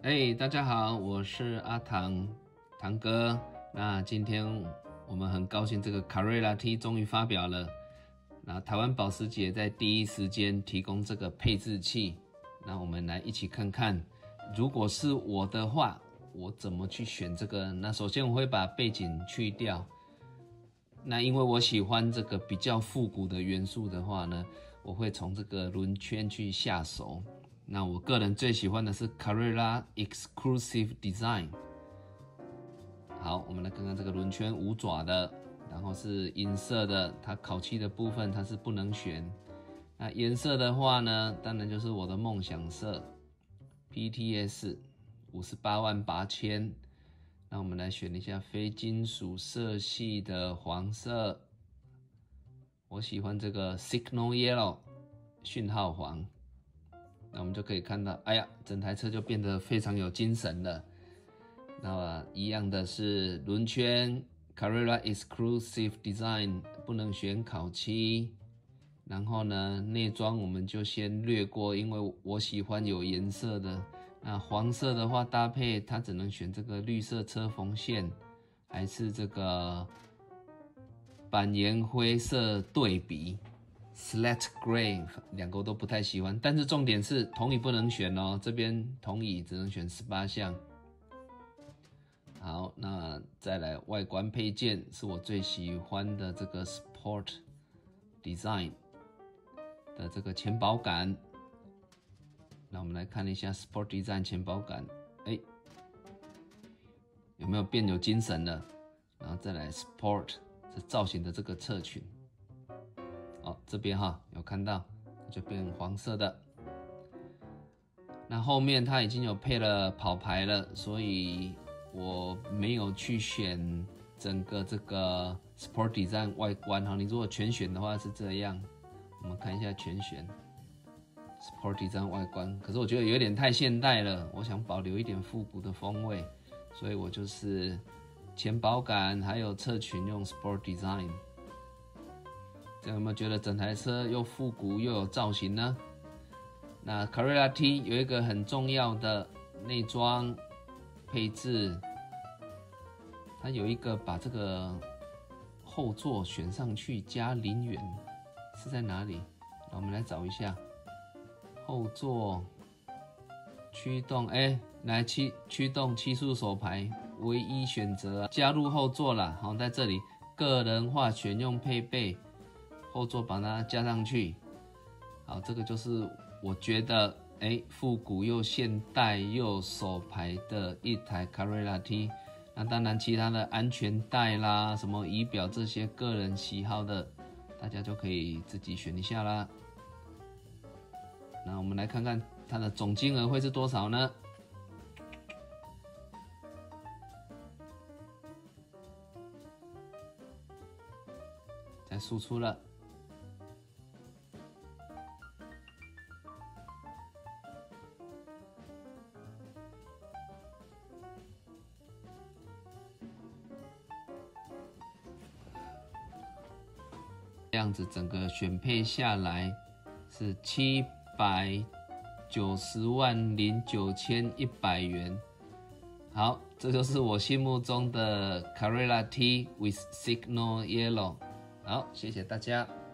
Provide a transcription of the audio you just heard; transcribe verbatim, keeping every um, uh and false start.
嘿，大家好，我是阿唐，唐哥。那今天我们很高兴，这个 Carrera T 终于发表了。那台湾保时捷在第一时间提供这个配置器，那我们来一起看看，如果是我的话，我怎么去选这个？那首先我会把背景去掉。那因为我喜欢这个比较复古的元素的话呢，我会从这个轮圈去下手。那我个人最喜欢的是 Carrera Exclusive Design。好，我们来看看这个轮圈五爪的，然后是银色的，它烤漆的部分它是不能选。那颜色的话呢，当然就是我的梦想色 P T S 五十八万八千。那我们来选一下非金属色系的黄色，我喜欢这个 Signal Yellow 讯号黄。那我们就可以看到，哎呀，整台车就变得非常有精神了。那一样的是轮圈 Carrera Exclusive Design 不能选烤漆。然后呢，内装我们就先略过，因为我喜欢有颜色的。那黄色的话搭配，它只能选这个绿色车缝线，还是这个板岩灰色对比 Slate Gray， 两个我都不太喜欢。但是重点是同椅不能选哦，这边同椅只能选十八项。好，那再来外观配件是我最喜欢的这个 Sport Design 的这个前保杆。那我们来看一下 Sport Design 前保杆，哎，有没有变有精神了？然后再来 Sport 是造型的这个侧裙，哦，这边哈有看到，就变黄色的。那后面它已经有配了跑牌了，所以我没有去选整个这个 Sport Design 外观哈。你如果全选的话是这样，我们看一下全选。Sport Design 外观，可是我觉得有点太现代了，我想保留一点复古的风味，所以我就是前保杆还有侧裙用 Sport Design。这样有没有觉得整台车又复古又有造型呢？那 Carrera T 有一个很重要的内装配置，它有一个把这个后座选上去加零元，是在哪里？那我们来找一下。后座驱动，哎，来驱驱动七速手排唯一选择，加入后座啦。好，在这里个人化选用配备，后座把它加上去。好，这个就是我觉得，哎，复古又现代又手排的一台 Carrera T。那当然，其他的安全带啦、什么仪表这些个人喜好的，大家就可以自己选一下啦。那我们来看看它的总金额会是多少呢？再输出了。这样子整个选配下来是七百九十万零九千一百元。好，这就是我心目中的 Carrera T with Signal Yellow。好，谢谢大家。